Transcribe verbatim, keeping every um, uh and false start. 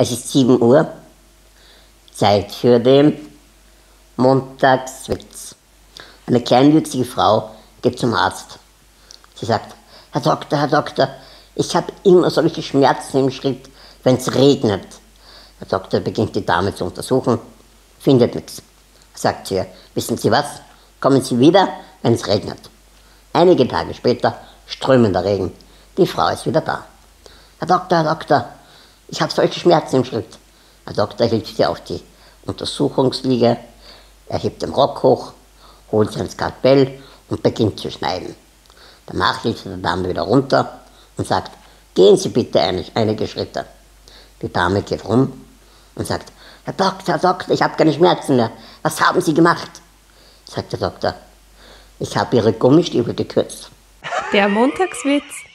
Es ist sieben Uhr, Zeit für den Montagswitz. Eine kleinwüchsige Frau geht zum Arzt. Sie sagt: Herr Doktor, Herr Doktor, ich habe immer solche Schmerzen im Schritt, wenn es regnet. Der Doktor beginnt die Dame zu untersuchen, findet nichts. Sagt sie: Wissen Sie was, kommen Sie wieder, wenn es regnet. Einige Tage später strömender Regen. Die Frau ist wieder da. Herr Doktor, Herr Doktor, ich habe solche Schmerzen im Schritt. Der Doktor hilft sie auf die Untersuchungsliege, er hebt den Rock hoch, holt sein Skalpell und beginnt zu schneiden. Danach hilft er der Dame wieder runter und sagt: Gehen Sie bitte einige Schritte. Die Dame geht rum und sagt: Herr Doktor, Herr Doktor, ich habe keine Schmerzen mehr. Was haben Sie gemacht? Sagt der Doktor: Ich habe Ihre Gummistiefel gekürzt. Der Montagswitz.